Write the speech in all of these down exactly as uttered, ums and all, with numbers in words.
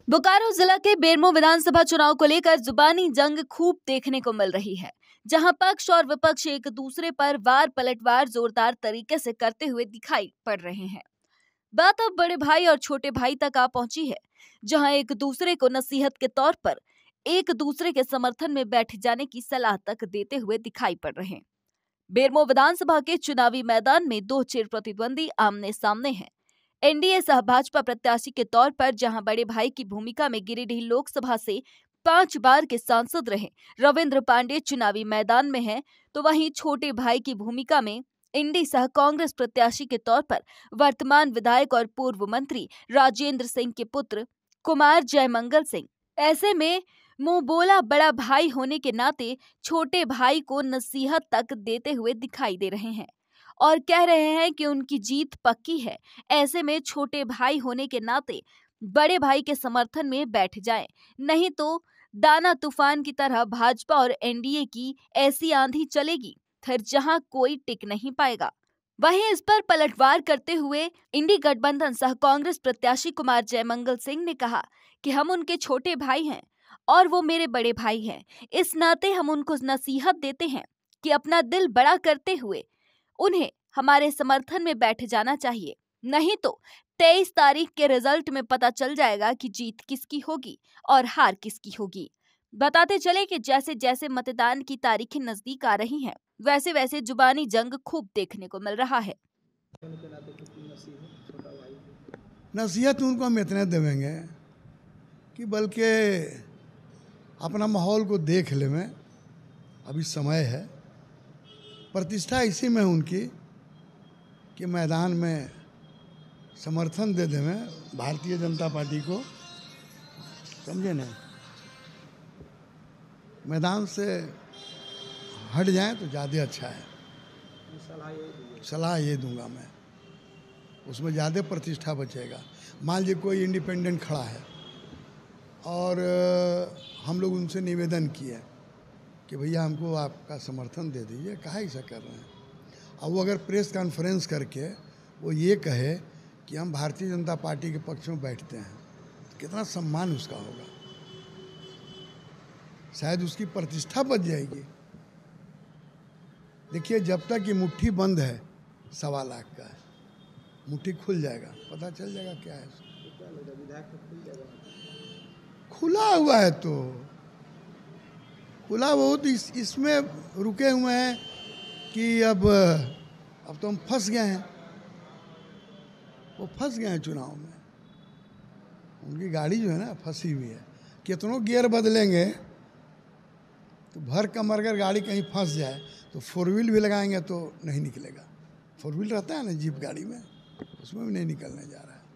बोकारो जिला के बेरमो विधानसभा चुनाव को लेकर जुबानी जंग खूब देखने को मिल रही है, जहां पक्ष और विपक्ष एक दूसरे पर वार पलटवार जोरदार तरीके से करते हुए दिखाई पड़ रहे हैं। बात अब बड़े भाई और छोटे भाई तक आ पहुंची है, जहां एक दूसरे को नसीहत के तौर पर एक दूसरे के समर्थन में बैठ जाने की सलाह तक देते हुए दिखाई पड़ रहे हैं। बेरमो विधानसभा के चुनावी मैदान में दो चिर प्रतिद्वंदी आमने सामने हैं। एनडीए सह भाजपा प्रत्याशी के तौर पर जहां बड़े भाई की भूमिका में गिरिडीह लोकसभा से पांच बार के सांसद रहे रविंद्र पांडे चुनावी मैदान में हैं, तो वहीं छोटे भाई की भूमिका में इंडी सह कांग्रेस प्रत्याशी के तौर पर वर्तमान विधायक और पूर्व मंत्री राजेंद्र सिंह के पुत्र कुमार जयमंगल सिंह। ऐसे में मुंह बोला बड़ा भाई होने के नाते छोटे भाई को नसीहत तक देते हुए दिखाई दे रहे हैं और कह रहे हैं कि उनकी जीत पक्की है। ऐसे में छोटे भाई होने के नाते बड़े भाई के समर्थन में बैठ जाएं, नहीं तो दाना तूफान की तरह भाजपा और एनडीए की ऐसी आंधी चलेगी फिर जहां कोई टिक नहीं पाएगा। वहीं इस पर पलटवार करते हुए इंडी गठबंधन सह कांग्रेस प्रत्याशी कुमार जयमंगल सिंह ने कहा कि हम उनके छोटे भाई हैं और वो मेरे बड़े भाई हैं। इस नाते हम उनको नसीहत देते हैं कि अपना दिल बड़ा करते हुए उन्हें हमारे समर्थन में बैठ जाना चाहिए, नहीं तो तेईस तारीख के रिजल्ट में पता चल जाएगा कि जीत किसकी होगी और हार किसकी होगी। बताते चले कि जैसे जैसे मतदान की तारीखें नजदीक आ रही हैं, वैसे वैसे जुबानी जंग खूब देखने को मिल रहा है। नसीहत उनको हम इतने देवेंगे कि बल्कि अपना माहौल को देख ले में, अभी समय है, प्रतिष्ठा इसी में उनकी कि मैदान में समर्थन दे दें भारतीय जनता पार्टी को, समझे ना, मैदान से हट जाएं तो ज़्यादा अच्छा है। सलाह ये दूंगा मैं, उसमें ज़्यादा प्रतिष्ठा बचेगा। मान लीजिए कोई इंडिपेंडेंट खड़ा है और हम लोग उनसे निवेदन किए कि भैया हमको आपका समर्थन दे दीजिए, काहे ऐसा कर रहे हैं। अब वो अगर प्रेस कॉन्फ्रेंस करके वो ये कहे कि हम भारतीय जनता पार्टी के पक्ष में बैठते हैं, तो कितना सम्मान उसका होगा, शायद उसकी प्रतिष्ठा बच जाएगी। देखिए, जब तक ये मुट्ठी बंद है, सवा लाख का है, मुट्ठी खुल जाएगा, पता चल जाएगा क्या है। खुला हुआ है तो खुला बहुत इस इसमें रुके हुए हैं कि अब अब तो हम फंस गए हैं। वो फंस गए हैं चुनाव में, उनकी गाड़ी जो है ना फंसी हुई है। कितनों गियर बदलेंगे तो भर कमर अगर गाड़ी कहीं फंस जाए तो फोर व्हील भी लगाएंगे तो नहीं निकलेगा। फोर व्हील रहता है ना जीप गाड़ी में, उसमें भी नहीं निकलने जा रहा है।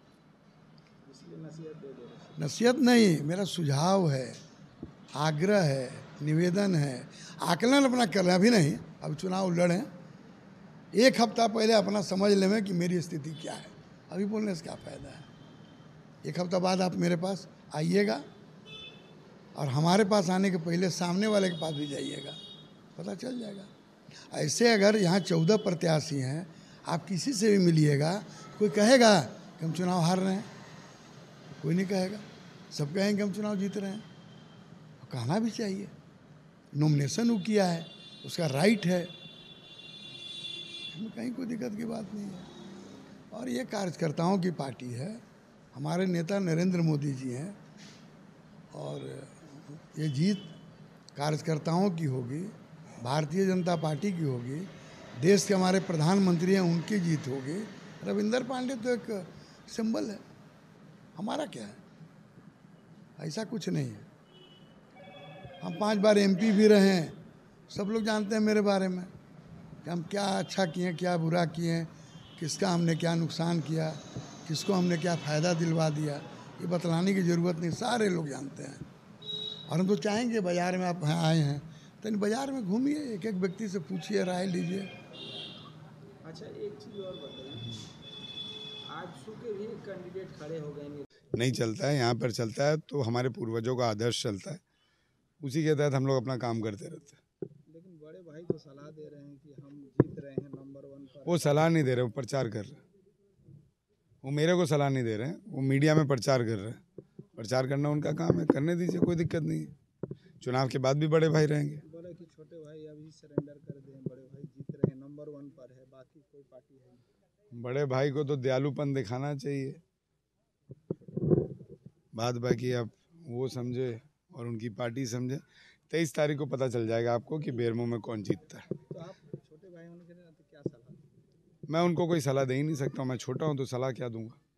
नसीहत नहीं, मेरा सुझाव है, आग्रह है, निवेदन है। आकलन अपना कर रहे हैं, अभी नहीं, अब चुनाव लड़ें, एक हफ्ता पहले अपना समझ लें कि मेरी स्थिति क्या है। अभी बोलने से क्या फ़ायदा है। एक हफ्ता बाद आप मेरे पास आइएगा और हमारे पास आने के पहले सामने वाले के पास भी जाइएगा, पता चल जाएगा। ऐसे अगर यहाँ चौदह प्रत्याशी हैं, आप किसी से भी मिलिएगा, कोई कहेगा कि हम चुनाव हार रहे हैं? कोई नहीं कहेगा, सब कहेंगे हम चुनाव जीत रहे हैं। कहना भी चाहिए, नॉमिनेशन वो किया है, उसका राइट है, इसमें कहीं कोई दिक्कत की बात नहीं है। और ये कार्यकर्ताओं की पार्टी है, हमारे नेता नरेंद्र मोदी जी हैं और ये जीत कार्यकर्ताओं की होगी, भारतीय जनता पार्टी की होगी, देश के हमारे प्रधानमंत्री हैं उनकी जीत होगी। रविंद्र पांडे तो एक सिंबल है, हमारा क्या है, ऐसा कुछ नहीं है। हम पांच बार एमपी भी रहे हैं, सब लोग जानते हैं मेरे बारे में कि हम क्या अच्छा किए, क्या बुरा किए, किसका हमने क्या नुकसान किया, किसको हमने क्या फ़ायदा दिलवा दिया, ये बतलाने की ज़रूरत नहीं, सारे लोग जानते हैं। और हम तो चाहेंगे, बाज़ार में आप आए हैं तो इन बाज़ार में घूमिए, एक एक व्यक्ति से पूछिए, राय लीजिए। अच्छा, एक चीज़ और बताइए, आजसू के भी कैंडिडेट खड़े हो गए। नहीं चलता है, यहाँ पर चलता है तो हमारे पूर्वजों का आदर्श चलता है, उसी के तहत हम लोग अपना काम करते रहते हैं। लेकिन बड़े भाई को सलाह दे रहे हैं कि हम जीत रहे हैं नंबर वन पर। वो सलाह नहीं दे रहे, वो प्रचार कर रहे हैं। वो मेरे को सलाह नहीं दे रहे हैं, वो मीडिया में प्रचार कर रहे हैं। प्रचार करना उनका काम है, करने दीजिए, कोई दिक्कत नहीं है। चुनाव के बाद भी बड़े भाई रहेंगे। बोले कि छोटे भाई अभी सरेंडर कर दें, बड़े भाई जीत रहे हैं, नंबर वन पर है, बाकी कोई पार्टी है नहीं। बड़े भाई को तो दयालुपन दिखाना चाहिए, बात बाकी आप वो समझे और उनकी पार्टी समझे। तेईस तारीख को पता चल जाएगा आपको कि बेरमो में कौन जीतता है। तो आप छोटे भाई होने के नाते क्या सलाह दें? मैं उनको कोई सलाह दे ही नहीं सकता हूँ, मैं छोटा हूँ तो सलाह क्या दूंगा।